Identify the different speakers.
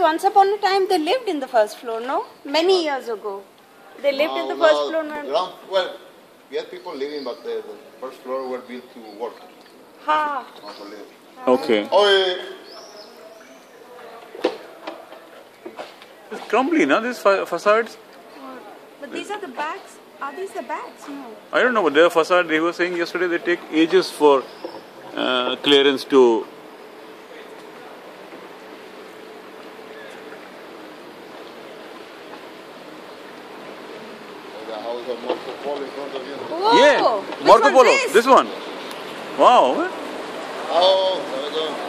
Speaker 1: once upon a time they lived in the first floor, no? Many years ago. They lived in the first floor.
Speaker 2: Well, we had people living, but the first floor were built to work.
Speaker 1: Ha.
Speaker 2: Not to live.
Speaker 3: Okay.
Speaker 2: Oh,
Speaker 3: It's crumbly, no? These facades?
Speaker 1: But these are the bags. Are these the bags? No.
Speaker 3: I don't know, but their facade, they were saying yesterday, they take ages for clearance to...
Speaker 2: the house of Marco Polo in front of you.
Speaker 1: Whoa!
Speaker 3: Yeah,
Speaker 1: Which
Speaker 3: Marco
Speaker 1: one's
Speaker 3: Polo,
Speaker 1: this?
Speaker 3: this one. Wow.
Speaker 2: Oh,